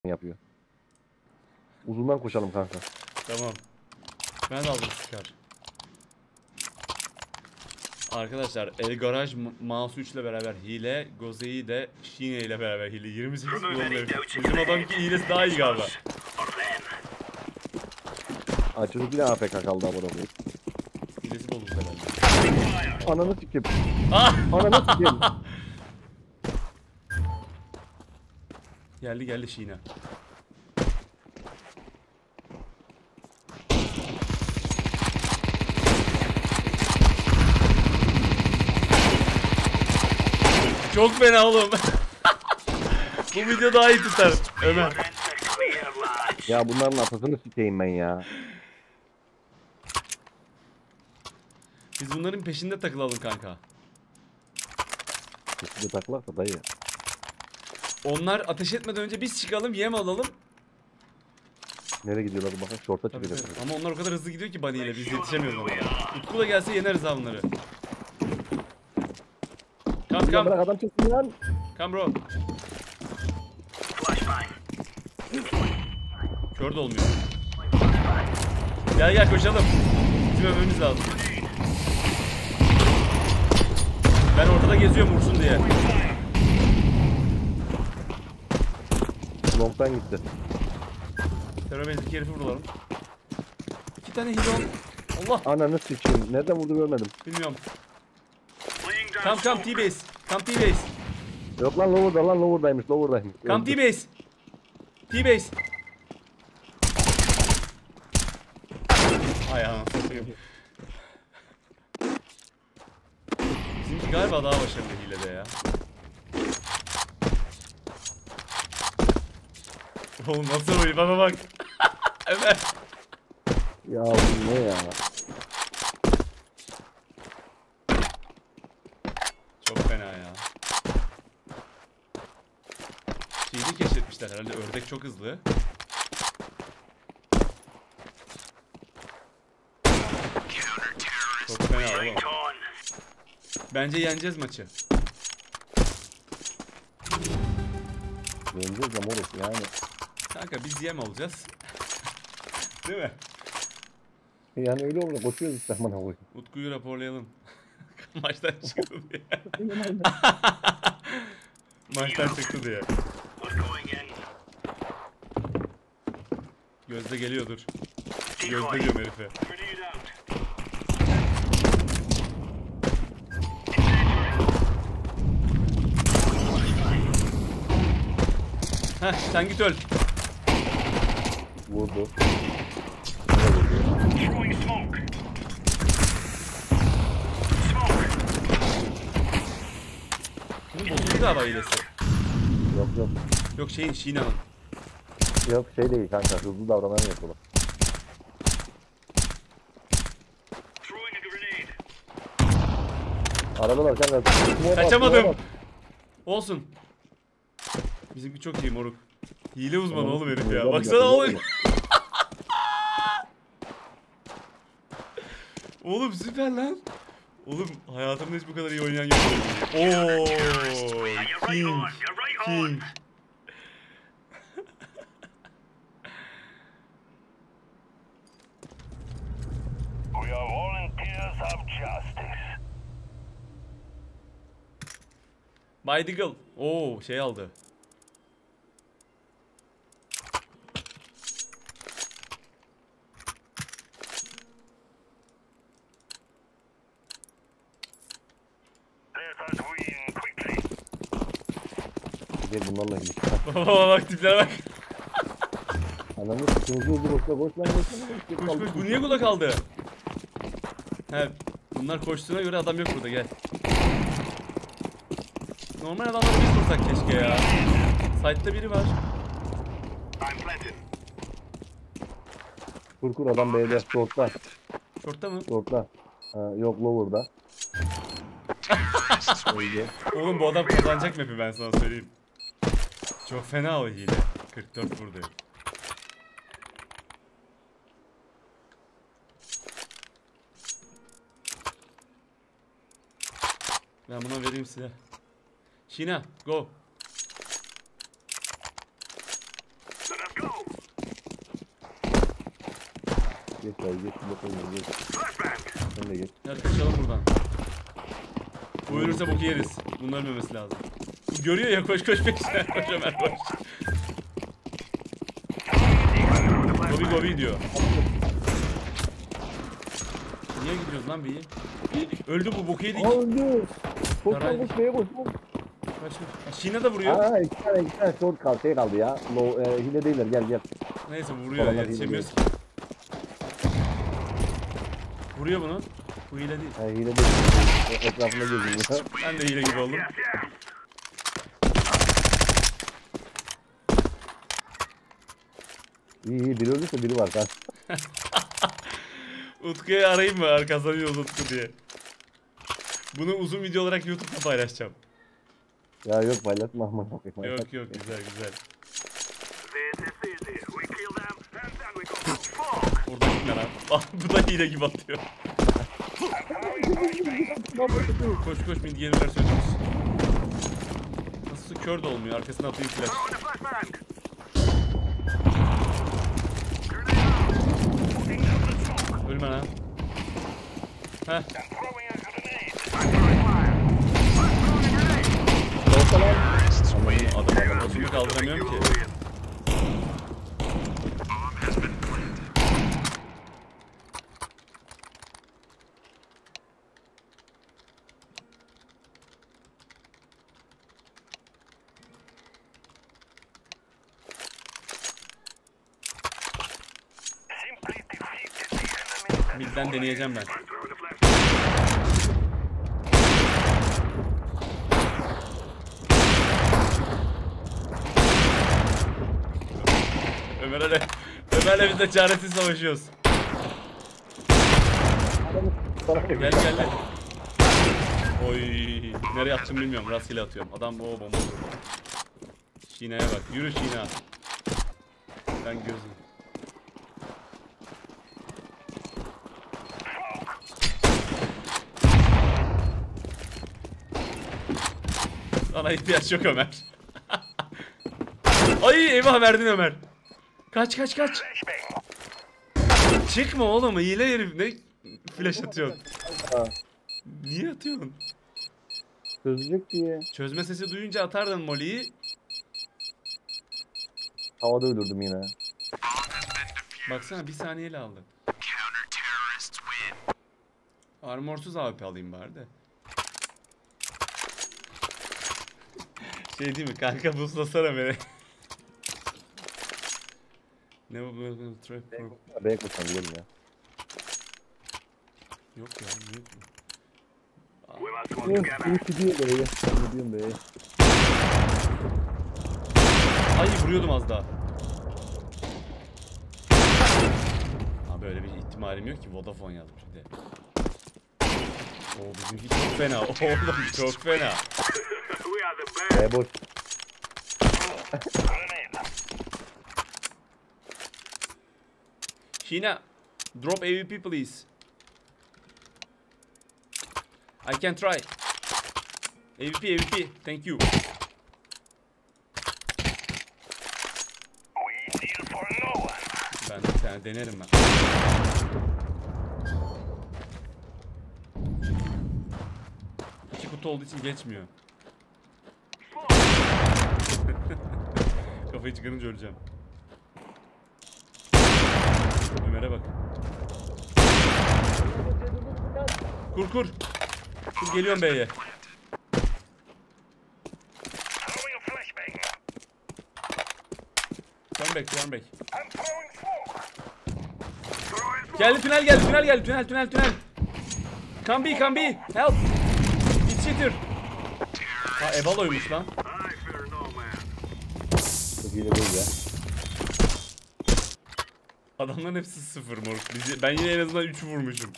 yapıyor. Uzundan koşalım kanka. Tamam. Ben de aldım Scar. Arkadaşlar El Garaj Mouse 3 ile beraber hile, Goze'yi de Shine ile beraber hile. 28 bulundu. Bizim adamki hilesi daha iyi galiba. Aa, çocuk yine AFK kaldı abone olmayı. Hilesi bozuldu herhalde. Ananı sikeyim. Ah! Ananı sikeyim. Geldi Shine. Çok fena oğlum. Bu video daha iyi tutar Ömer. Ya bunların atasını sikeyim ben ya. Biz bunların peşinde takılalım kanka. Üstüne taklarsa dayı. Onlar ateş etmeden önce biz çıkalım, yem alalım. Nereye gidiyorlar bakın, şorta Tabii, çıkacak. tabii. Ama onlar o kadar hızlı gidiyor ki Bunny ile biz yetişemiyoruz onlara. Utku da gelse yeneriz ha bunları. Come. Bırak adam çıksın lan. Come bro. Kör de olmuyor. Gel koşalım. Bizim ölmemiz lazım. Ben ortada geziyorum vursun diye. Long'dan gitti. Terörbezdeki herifi vuralım. 2 tane hidon. Allah. Ananı sikeyim. Nereden vurdu görmedim. Bilmiyorum. Come T-base. Come T-base. Yok lan lower'daymış. Come T-base. T-base. Ay anam satayım. Bizimki galiba daha başarılı hilede ya. Oğlum nasıl oyun? Bak. Ömer. Ya bu ne ya? Çok fena ya. Şeyi de keşfetmişler herhalde, ördek çok hızlı. Çok fena oğlum. Bence yeneceğiz maçı. Yeneceğiz ama orası yani. Kanka biz yem olacağız. Değil mi? Yani öyle olur. Koşuyoruz işte aman koyayım. Utku'yu raporlayalım. Maçtan çıktı diye. Maçtan çıktı diye. Gözde geliyordur. Gözde diyorum herife. Heh, sen git öl. Vurdu. Bunun bozuldu galiba hilesi. Yok. Yok Şina'nın. Yok şey değil kanka. Hızlı davranan yapıyorlar. Arabalar kanka. Kaçamadım. Olsun. Bizimki çok iyi moruk. Hile uzmanı oğlum herif ya. Baksana oğlum. Oğlum süper lan. Oğlum hayatımda hiç bu kadar iyi oynayan yok. Ooo. King. We are volunteers of justice. By Deagle. Oo şey aldı. Let us win quickly. Gel bunlarla gidelim. Bak tiplere bak. Ananı sikeyim. Koş lan. Koş. Bu niye burada kaldı? He, bunlar koştuğuna göre adam yok burada, gel. Normal adamları biz vursak keşke ya. Site'da biri var. Kur adam B'de. Short'ta. Short'ta mı? Short'ta. Yok lower'da. Oğlum bu adam kazanacak map'i, ben sana söyleyeyim. Çok fena o hile. 44 vurdu. Ben buna vereyim size. Şina, go. Geç abi geç. Bakalım geç. Sen de geç. Hadi kaçalım buradan. Bu ölürse boku yeriz. Bunun ölmemesi lazım. Görüyor ya, koş koş peşine. Koş Ömer koş. Gobi gobi diyor. Niye gidiyoruz lan bir? Öldü bu, boku yedik. Öldü. Koş Saray. koş B'ye koş. Kaç. Şina da vuruyor. Aa iki tane short kaldı, şey kaldı ya. Hile değiller gel. Neyse vuruyor, Olamaz, yetişemiyoruz ki. Vuruyor bunu. Bu hile değil. Ha, hile değil. Etrafında geziyor. Ben de hile gibi oldum. İyi biri öldüyse biri var kan. Utku'yu arayayım mı? Kazanıyoruz Utku diye. Bunu uzun video olarak YouTube'da paylaşacağım. Ya yok paylaşma. Yok yok, güzel güzel. Orada gitme lan. Ah, bu da hile gibi atıyor. Koş koş, mid gelirler söylüyoruz. Nasıl kör de olmuyor, arkasına atayım flash. Ölme lan. Heh. Adamın başını kaldıramıyorum ki. Midden deneyeceğim ben. Ömer'le biz de çaresiz savaşıyoruz. Gel. Oy, nereye attım bilmiyorum, rastgele atıyorum. Adam o bomba vurdu. Şina'ya bak, yürü Şina. Ben gözüm. Sana ihtiyaç yok Ömer. Ay eyvah, verdin Ömer. Kaç. Çıkma oğlum, hile herif, ne flash atıyorsun? Niye atıyorsun? Çözecek diye. Çözme sesi duyunca atardın Molly'yi. Havada öldürdüm yine. Baksana, bir saniyeyle aldı. Armorsuz AWP alayım bari de. Şey değil mi kanka, buslasana beni. Ne bu trap? B'ye koşan gidelim ya. Yok ya, ne yok mu? İyi gidiyor B'ye. Ben gidiyorum B'ye. Ay, vuruyordum az daha. Ha, böyle bir ihtimalim yok ki, Vodafone yazmış bir de. Oo, bizimki çok fena. Oğlum çok fena. B boş. Şina, drop AWP please. I can try. AWP, thank you. Ben bir tane denerim ben. İki kutu olduğu için geçmiyor. Kafayı çıkarınca öleceğim. Ömer'e bak. Kur. Kur, geliyorum B'ye. Turn back. Geldi, tünel geldi. Tünel. Can be. Help. It's cheater. Ha, Evalo'ymuş lan. Çok iyi de değil ya. Adamların hepsi 0 moruk. Ben yine en azından 3 vurmuşum.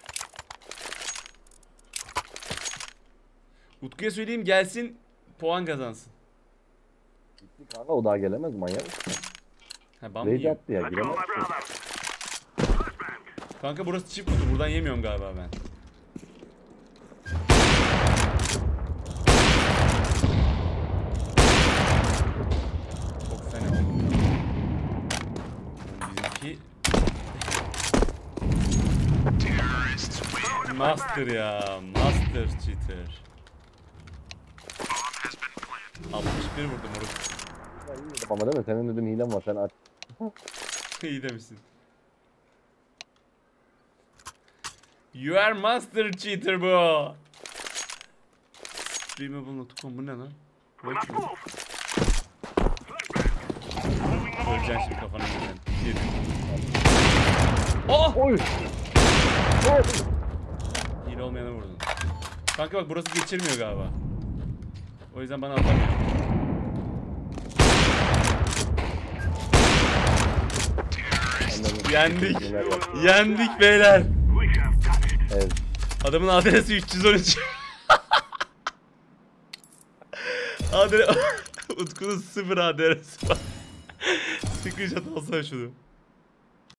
Utku'ya söyleyeyim gelsin, puan kazansın. Gitti kanka, o daha gelemez manyak. Ha, bam Raid yiyor. attı ya, giremez. Kanka burası çift kutu, buradan yemiyorum galiba ben. Çok fena oldu. Bizimki Master ya. Master cheater. 61 vurdum moruk. Ama değil mi? Senin dedim hilem var sen aç. İyi demişsin. You are master cheater bro. Streamable.com bu ne lan? Watch mu? Öleceksin şimdi kafana giren. Yedi. Oh! Oy! Oy! Hile olmayana vurdun. Kanka bak burası geçirmiyor galiba. O yüzden bana atamıyor. Yendik. Yendik beyler. Evet. Adamın adresi 313. Utku'nun 0 adresi var. Screenshot alsana şunu.